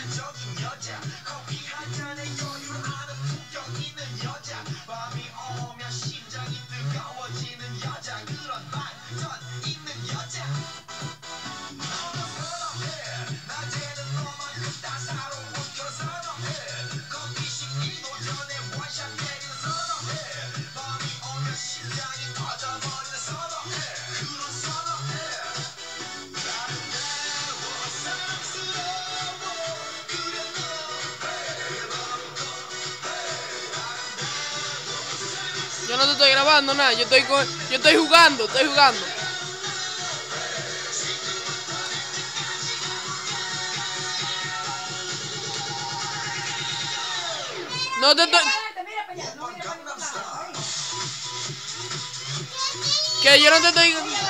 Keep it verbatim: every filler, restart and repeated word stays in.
Yo no te estoy grabando nada, yo estoy con, yo estoy jugando, estoy jugando. No te estoy... Que yo no te estoy...